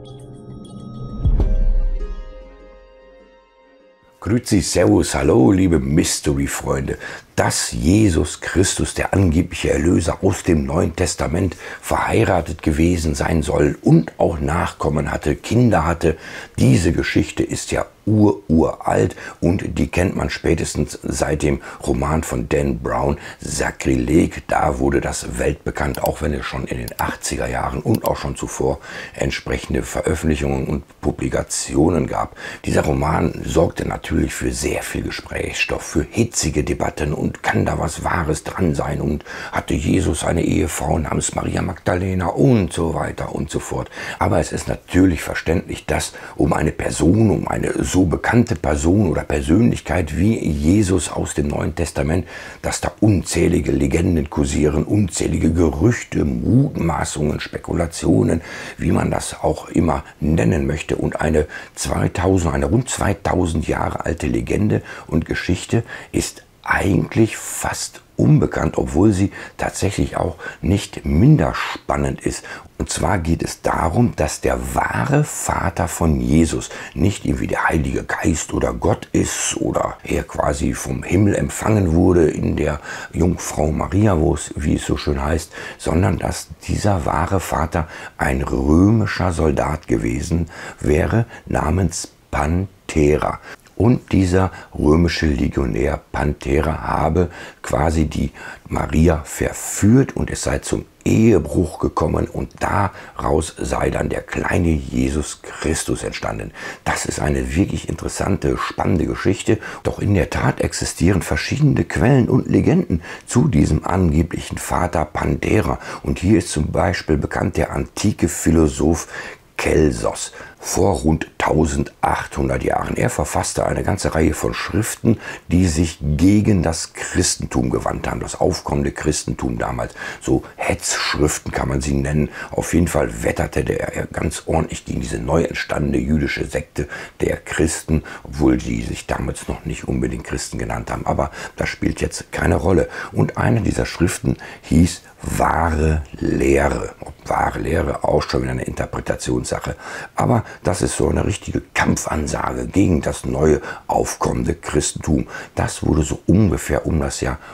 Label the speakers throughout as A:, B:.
A: Grüezi, Servus, Hallo, liebe Mystery-Freunde. Dass Jesus Christus, der angebliche Erlöser aus dem Neuen Testament, verheiratet gewesen sein soll und auch Nachkommen hatte, Kinder hatte, diese Geschichte ist ja uralt und die kennt man spätestens seit dem Roman von Dan Brown, Sakrileg. Da wurde das weltbekannt, auch wenn es schon in den 80er Jahren und auch schon zuvor entsprechende Veröffentlichungen und Publikationen gab. Dieser Roman sorgte natürlich für sehr viel Gesprächsstoff, für hitzige Debatten und kann da was Wahres dran sein und hatte Jesus eine Ehefrau namens Maria Magdalena und so weiter und so fort. Aber es ist natürlich verständlich, dass um eine Person, um eine so bekannte Person oder Persönlichkeit wie Jesus aus dem Neuen Testament, dass da unzählige Legenden kursieren, unzählige Gerüchte, Mutmaßungen, Spekulationen, wie man das auch immer nennen möchte. Und eine rund 2000 Jahre alte Legende und Geschichte ist eigentlich fast unbekannt, obwohl sie tatsächlich auch nicht minder spannend ist. Und zwar geht es darum, dass der wahre Vater von Jesus nicht irgendwie der Heilige Geist oder Gott ist oder er quasi vom Himmel empfangen wurde in der Jungfrau Maria, wie es so schön heißt, sondern dass dieser wahre Vater ein römischer Soldat gewesen wäre namens Panthera. Und dieser römische Legionär Panthera habe quasi die Maria verführt und es sei zum Ehebruch gekommen und daraus sei dann der kleine Jesus Christus entstanden. Das ist eine wirklich interessante, spannende Geschichte. Doch in der Tat existieren verschiedene Quellen und Legenden zu diesem angeblichen Vater Panthera. Und hier ist zum Beispiel bekannt der antike Philosoph Celsos vor rund 1800 Jahren. Er verfasste eine ganze Reihe von Schriften, die sich gegen das Christentum gewandt haben, das aufkommende Christentum damals. So Hetzschriften kann man sie nennen. Auf jeden Fall wetterte er ganz ordentlich gegen diese neu entstandene jüdische Sekte der Christen, obwohl die sich damals noch nicht unbedingt Christen genannt haben. Aber das spielt jetzt keine Rolle. Und eine dieser Schriften hieß Wahre Lehre. Ob wahre Lehre, auch schon wieder eine Interpretationssache. Aber das ist so eine richtige Kampfansage gegen das neue aufkommende Christentum. Das wurde so ungefähr um das Jahr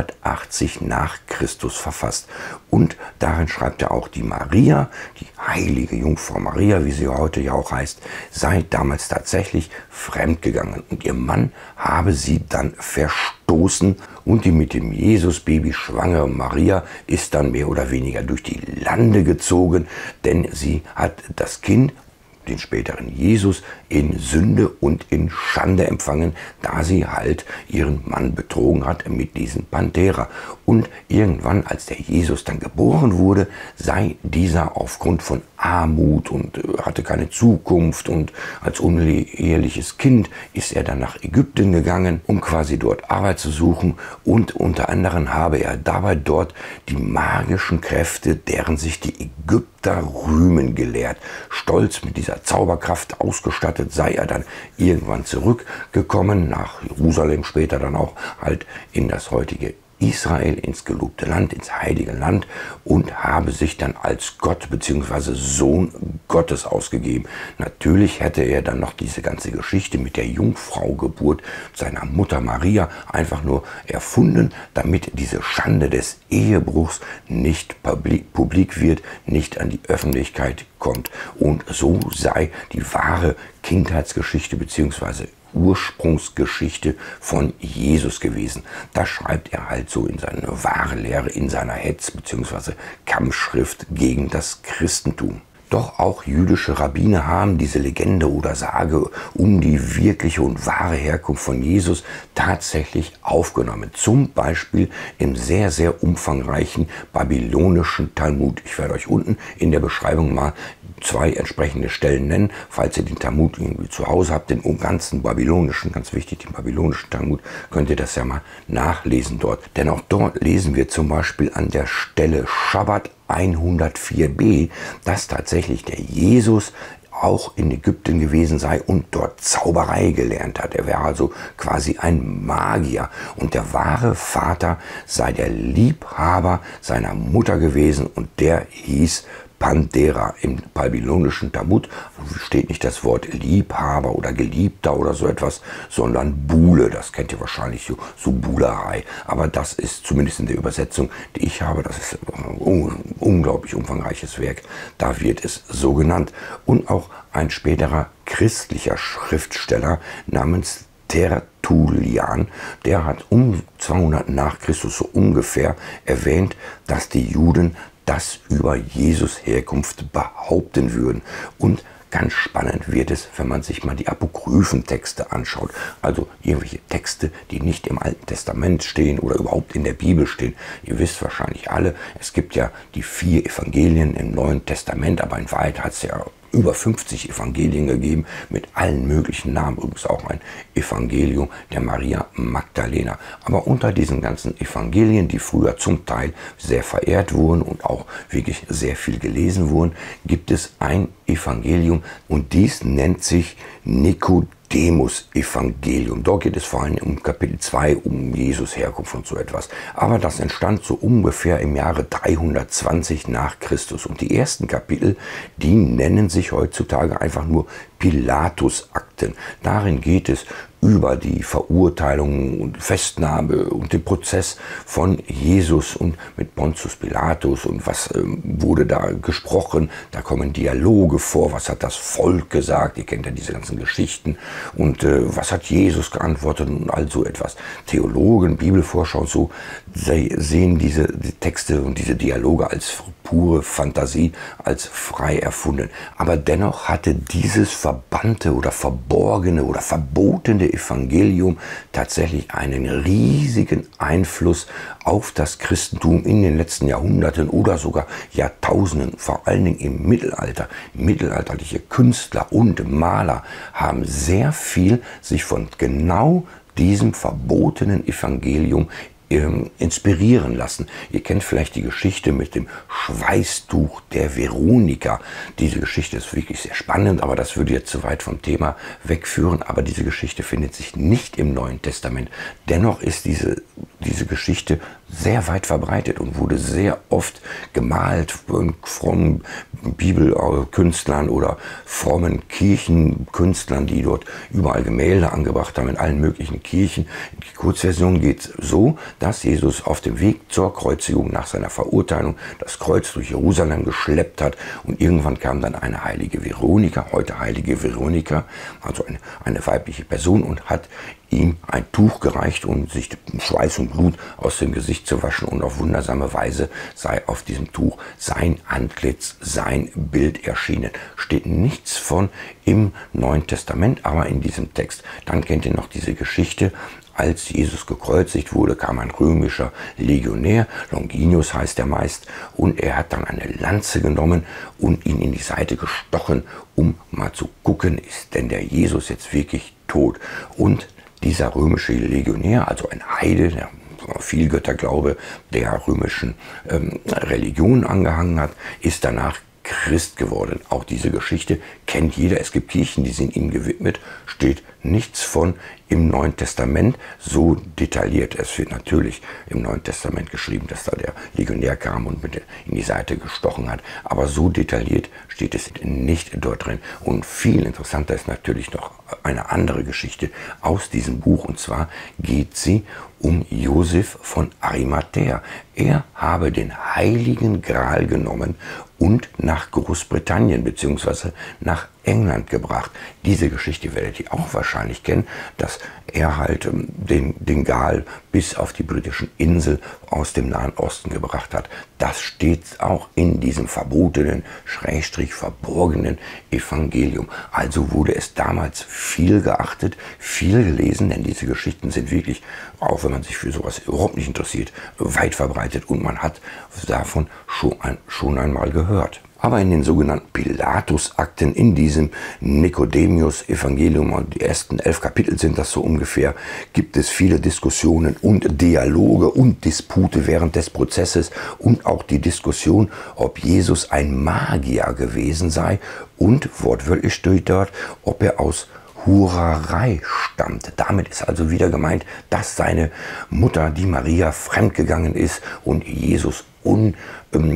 A: 180 nach Christus verfasst. Und darin schreibt er auch, die Maria, die heilige Jungfrau Maria, wie sie heute ja auch heißt, sei damals tatsächlich fremdgegangen. Und ihr Mann habe sie dann verstoßen und die mit dem Jesusbaby schwangere Maria ist dann mehr oder weniger durch die Lande gezogen, denn sie hat das Kind, den späteren Jesus, in Sünde und in Schande empfangen, da sie halt ihren Mann betrogen hat mit diesem Panthera. Und irgendwann, als der Jesus dann geboren wurde, sei dieser aufgrund von Armut und hatte keine Zukunft und als uneheliches Kind ist er dann nach Ägypten gegangen, um quasi dort Arbeit zu suchen und unter anderem habe er dabei dort die magischen Kräfte, deren sich die Ägypter rühmen, gelehrt. Stolz mit dieser Zauberkraft ausgestattet sei er dann irgendwann zurückgekommen nach Jerusalem, später dann auch halt in das heutige Israel, ins gelobte Land, ins heilige Land und habe sich dann als Gott bzw. Sohn Gottes ausgegeben. Natürlich hätte er dann noch diese ganze Geschichte mit der Jungfraugeburt seiner Mutter Maria einfach nur erfunden, damit diese Schande des Ehebruchs nicht publik wird, nicht an die Öffentlichkeit kommt. Und so sei die wahre Kindheitsgeschichte bzw. Ursprungsgeschichte von Jesus gewesen. Das schreibt er halt so in seine wahre Lehre, in seiner Hetz- bzw. Kampfschrift gegen das Christentum. Doch auch jüdische Rabbiner haben diese Legende oder Sage um die wirkliche und wahre Herkunft von Jesus tatsächlich aufgenommen. Zum Beispiel im sehr, sehr umfangreichen babylonischen Talmud. Ich werde euch unten in der Beschreibung mal 2 entsprechende Stellen nennen, falls ihr den Talmud irgendwie zu Hause habt, den ganzen babylonischen, ganz wichtig, den babylonischen Talmud, könnt ihr das ja mal nachlesen dort. Denn auch dort lesen wir zum Beispiel an der Stelle Schabbat 104b, dass tatsächlich der Jesus auch in Ägypten gewesen sei und dort Zauberei gelernt hat. Er wäre also quasi ein Magier und der wahre Vater sei der Liebhaber seiner Mutter gewesen und der hieß Pandera. Im babylonischen Talmud steht nicht das Wort Liebhaber oder Geliebter oder so etwas, sondern Bule. Das kennt ihr wahrscheinlich, so Bulerei. Aber das ist zumindest in der Übersetzung, die ich habe, das ist ein unglaublich umfangreiches Werk. Da wird es so genannt. Und auch ein späterer christlicher Schriftsteller namens Tertullian, der hat um 200 nach Christus so ungefähr erwähnt, dass die Juden das über Jesus Herkunft behaupten würden. Und ganz spannend wird es, wenn man sich mal die Apokryphentexte anschaut, also irgendwelche Texte, die nicht im Alten Testament stehen oder überhaupt in der Bibel stehen. Ihr wisst wahrscheinlich alle, es gibt ja die 4 Evangelien im Neuen Testament, aber in Wahrheit hat es ja über 50 Evangelien gegeben mit allen möglichen Namen, übrigens auch ein Evangelium der Maria Magdalena. Aber unter diesen ganzen Evangelien, die früher zum Teil sehr verehrt wurden und auch wirklich sehr viel gelesen wurden, gibt es ein Evangelium und dies nennt sich Nikodemus-Evangelium. Dort geht es vor allem um Kapitel 2, um Jesus Herkunft und so etwas. Aber das entstand so ungefähr im Jahre 320 nach Christus. Und die ersten Kapitel, die nennen sich heutzutage einfach nur Pilatus-Akten. Darin geht es über die Verurteilung und Festnahme und den Prozess von Jesus und mit Pontius Pilatus und was wurde da gesprochen. Da kommen Dialoge vor, was hat das Volk gesagt, ihr kennt ja diese ganzen Geschichten und was hat Jesus geantwortet und all so etwas. Theologen, Bibelforscher und so sehen diese Texte und diese Dialoge als pure Fantasie, als frei erfunden. Aber dennoch hatte dieses verbannte oder verborgene oder verbotene Evangelium tatsächlich einen riesigen Einfluss auf das Christentum in den letzten Jahrhunderten oder sogar Jahrtausenden, vor allen Dingen im Mittelalter. Mittelalterliche Künstler und Maler haben sehr viel sich von genau diesem verbotenen Evangelium inspirieren lassen. Ihr kennt vielleicht die Geschichte mit dem Schweißtuch der Veronika. Diese Geschichte ist wirklich sehr spannend, aber das würde jetzt zu weit vom Thema wegführen. Aber diese Geschichte findet sich nicht im Neuen Testament. Dennoch ist diese Geschichte sehr weit verbreitet und wurde sehr oft gemalt von frommen Bibelkünstlern oder frommen Kirchenkünstlern, die dort überall Gemälde angebracht haben in allen möglichen Kirchen. Die Kurzversion geht so, dass Jesus auf dem Weg zur Kreuzigung nach seiner Verurteilung das Kreuz durch Jerusalem geschleppt hat und irgendwann kam dann eine heilige Veronika, heute heilige Veronika, also eine weibliche Person und hat ihm ein Tuch gereicht, um sich Schweiß und Blut aus dem Gesicht zu waschen und auf wundersame Weise sei auf diesem Tuch sein Antlitz, sein Bild erschienen. Steht nichts von im Neuen Testament, aber in diesem Text. Dann kennt ihr noch diese Geschichte, als Jesus gekreuzigt wurde, kam ein römischer Legionär, Longinus heißt er meist, und er hat dann eine Lanze genommen und ihn in die Seite gestochen, um mal zu gucken, ist denn der Jesus jetzt wirklich tot? Und dieser römische Legionär, also ein Heide, der Vielgötterglaube der römischen Religion angehangen hat, ist danach Christ geworden. Auch diese Geschichte kennt jeder. Es gibt Kirchen, die sind ihm gewidmet, steht nichts von im Neuen Testament so detailliert. Es wird natürlich im Neuen Testament geschrieben, dass da der Legionär kam und in die Seite gestochen hat. Aber so detailliert steht es nicht dort drin. Und viel interessanter ist natürlich noch eine andere Geschichte aus diesem Buch. Und zwar geht sie um Josef von Arimathäa. Er habe den Heiligen Gral genommen und nach Großbritannien bzw. nach England gebracht. Diese Geschichte werdet ihr auch wahrscheinlich kennen, dass er halt den Gral bis auf die britischen Inseln aus dem Nahen Osten gebracht hat. Das steht auch in diesem verbotenen, schrägstrich verborgenen Evangelium. Also wurde es damals viel geachtet, viel gelesen, denn diese Geschichten sind wirklich, auch wenn man sich für sowas überhaupt nicht interessiert, weit verbreitet und man hat davon schon einmal gehört. Aber in den sogenannten Pilatus-Akten, in diesem Nikodemus-Evangelium, und die ersten 11 Kapitel sind das so ungefähr, gibt es viele Diskussionen und Dialoge und Dispute während des Prozesses und auch die Diskussion, ob Jesus ein Magier gewesen sei und, wortwörtlich steht dort, ob er aus Hurerei stammt. Damit ist also wieder gemeint, dass seine Mutter, die Maria, fremdgegangen ist und Jesus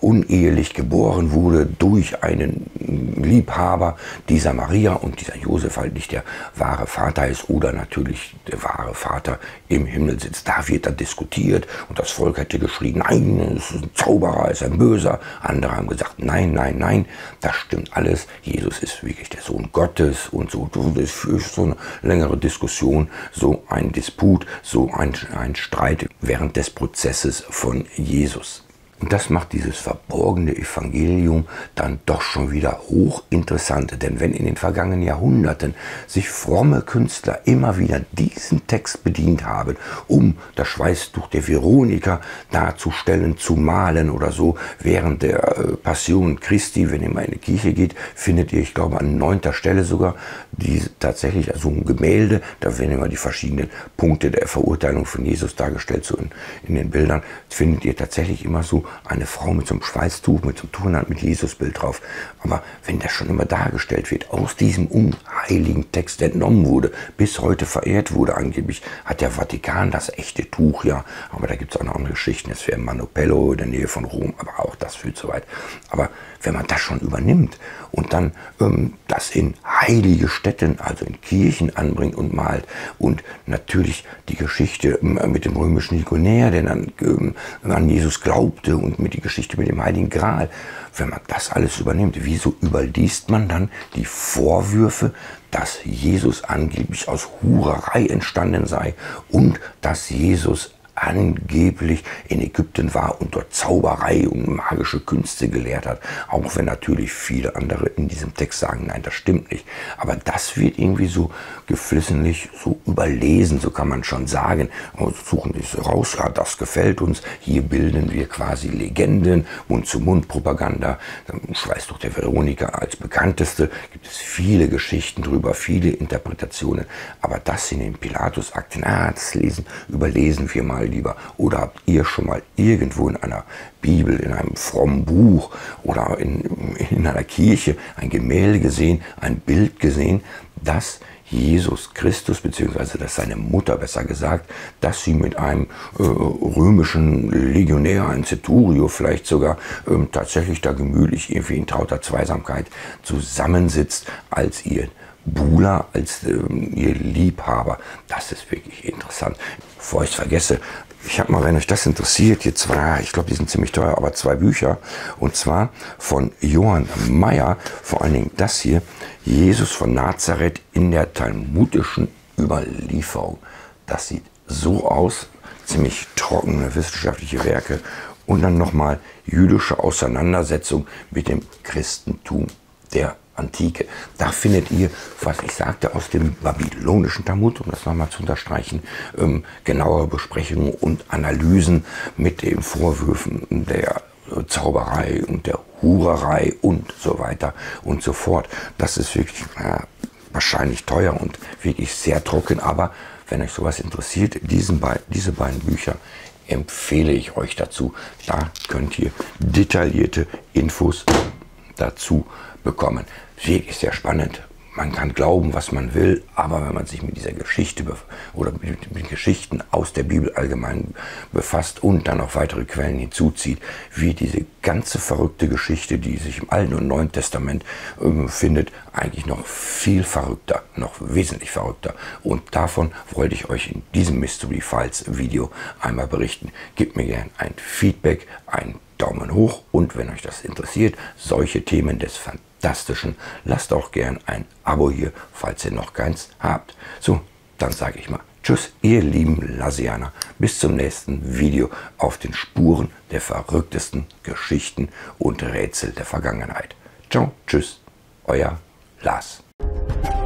A: unehelich geboren wurde durch einen Liebhaber dieser Maria und dieser Josef halt nicht der wahre Vater ist oder natürlich der wahre Vater im Himmel sitzt. Da wird dann diskutiert und das Volk hätte geschrien, nein, es ist ein Zauberer, es ist ein Böser. Andere haben gesagt, nein, nein, nein, das stimmt alles. Jesus ist wirklich der Sohn Gottes und so. Das ist so eine längere Diskussion, so ein Disput, so ein Streit während des Prozesses von Jesus. Und das macht dieses verborgene Evangelium dann doch schon wieder hochinteressant. Denn wenn in den vergangenen Jahrhunderten sich fromme Künstler immer wieder diesen Text bedient haben, um das Schweißtuch der Veronika darzustellen, zu malen oder so, während der Passion Christi, wenn ihr mal in die Kirche geht, findet ihr, ich glaube, an 9. Stelle sogar, die tatsächlich also ein Gemälde, da werden immer die verschiedenen Punkte der Verurteilung von Jesus dargestellt, so in den Bildern, findet ihr tatsächlich immer so eine Frau mit so einem Schweißtuch, mit so einem Turnhand, mit Jesusbild drauf. Aber wenn das schon immer dargestellt wird, aus diesem unheiligen Text entnommen wurde, bis heute verehrt wurde, angeblich hat der Vatikan das echte Tuch, ja, aber da gibt es auch noch andere Geschichten, es wäre Manopello in der Nähe von Rom, aber auch das führt so weit. Aber wenn man das schon übernimmt und dann das in heilige Städten, also in Kirchen anbringt und malt und natürlich die Geschichte mit dem römischen Legionär, der dann an Jesus glaubte und mit die Geschichte mit dem Heiligen Gral, wenn man das alles übernimmt, wieso überliest man dann die Vorwürfe, dass Jesus angeblich aus Hurerei entstanden sei und dass Jesus angeblich in Ägypten war und dort Zauberei und magische Künste gelehrt hat, auch wenn natürlich viele andere in diesem Text sagen, nein, das stimmt nicht. Aber das wird irgendwie so geflissentlich so überlesen, so kann man schon sagen. Und suchen es raus, ja, das gefällt uns, hier bilden wir quasi Legenden, Mund-zu-Mund-Propaganda, Schweißtuch der Veronika als bekannteste, gibt es viele Geschichten drüber, viele Interpretationen, aber das in den Pilatus-Akten, das überlesen wir mal lieber. Oder habt ihr schon mal irgendwo in einer Bibel, in einem frommen Buch oder in einer Kirche ein Gemälde gesehen, ein Bild gesehen, dass Jesus Christus, beziehungsweise dass seine Mutter, besser gesagt, dass sie mit einem römischen Legionär, ein Centurio vielleicht sogar, tatsächlich da gemütlich irgendwie in trauter Zweisamkeit zusammensitzt als ihr Buhler, als ihr Liebhaber. Das ist wirklich interessant. Bevor ich es vergesse, ich habe mal, wenn euch das interessiert, hier zwei, ich glaube, die sind ziemlich teuer, aber 2 Bücher. Und zwar von Johann Meyer, vor allen Dingen das hier, Jesus von Nazareth in der talmudischen Überlieferung. Das sieht so aus, ziemlich trockene wissenschaftliche Werke. Und dann nochmal jüdische Auseinandersetzung mit dem Christentum der Antike. Da findet ihr, was ich sagte, aus dem babylonischen Talmud, um das nochmal zu unterstreichen, genauere Besprechungen und Analysen mit den Vorwürfen der Zauberei und der Hurerei und so weiter und so fort. Das ist wirklich wahrscheinlich teuer und wirklich sehr trocken, aber wenn euch sowas interessiert, diese beiden Bücher empfehle ich euch dazu. Da könnt ihr detaillierte Infos dazu bekommen. Wirklich sehr spannend. Man kann glauben, was man will, aber wenn man sich mit dieser Geschichte oder mit Geschichten aus der Bibel allgemein befasst und dann noch weitere Quellen hinzuzieht, wie diese ganze verrückte Geschichte, die sich im Alten und Neuen Testament findet, eigentlich noch viel verrückter, noch wesentlich verrückter. Und davon wollte ich euch in diesem Mystery Files Video einmal berichten. Gebt mir gerne ein Feedback, ein Daumen hoch und wenn euch das interessiert, solche Themen des Fantastischen, lasst auch gern ein Abo hier, falls ihr noch keins habt. So, dann sage ich mal tschüss, ihr lieben Lassianer. Bis zum nächsten Video auf den Spuren der verrücktesten Geschichten und Rätsel der Vergangenheit. Ciao, tschüss, euer Lars.